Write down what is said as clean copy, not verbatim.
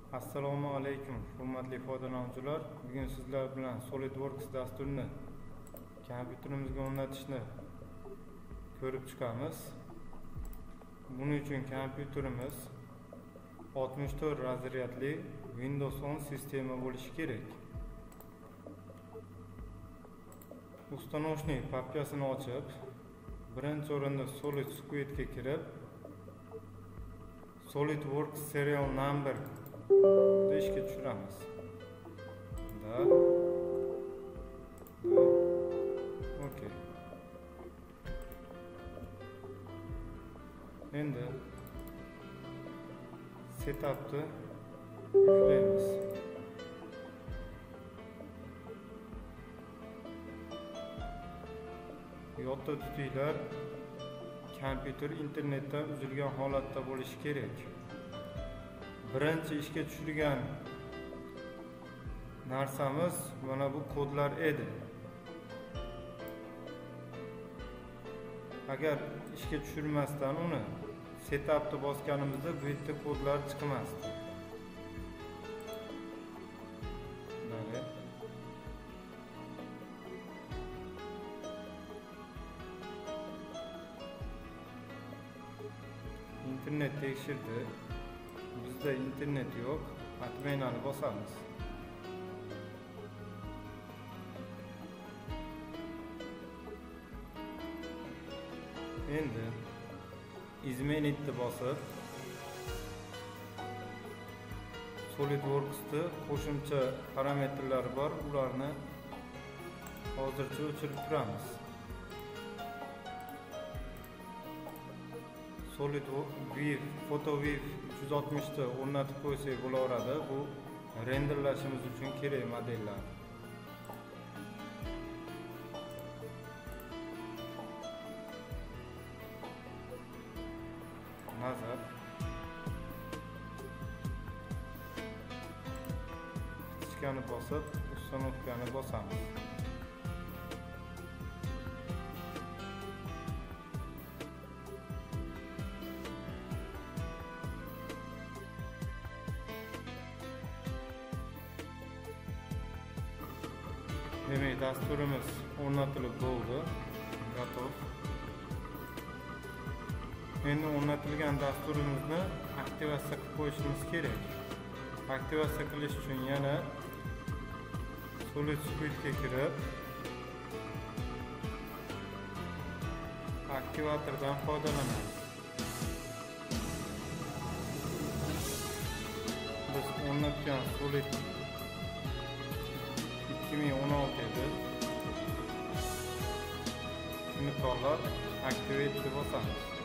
Assalomu alaykum, hurmatli foydalanuvchilar. Bugun sizlar bilan SolidWorks dasturini kompyuterimizga o'rnatishni ko'rib chiqamiz. Buning uchun kompyuterimiz 64 razryadli Windows 10 sistema bo'lishi kerak. Установочный papkasini ochib, birinchi o'rinda Solid Squid ga kirib, SolidWorks serial number ishga tushiramiz. Okay. Endi setupni yuklaymiz. Yodda tutinglar, kompyuter internetdan uzilgan holatda bo'lishi kerak. Birinchi ishga tushirgan narsamiz mana bu kodlar edi. Agar ishga tushirmasdan uni setupni bosganimizda bu yerda kodlar chiqmasdi. İnternet tekshirdi. Bizda internet yo'q. Atmaynani bosamiz. Endi izmenitni bosib, SolidWorks'da qo'shimcha parametrlari bor, ularni hozircha o'chirib turamiz. SolidWorks PhotoWave 360 da o'rnatib qo'ysak bo'laveradi. Bu renderlashimiz uchun kerak modellar. Nazar kichkani bosib, uстановкani bosamiz. Demek dasturimiz o'rnatilib bo'ldi, готов. Endi o'rnatilgan dasturimizni aktivatsiya qilib qo'yishimiz kerak. Aktivatsiya qilish uchun yana Solid Squid ga kirib, aktivatordan foydalanamiz. Biz o'rnatgan Solid 2016 edi. Shuni tanlab Activate deb bosamiz.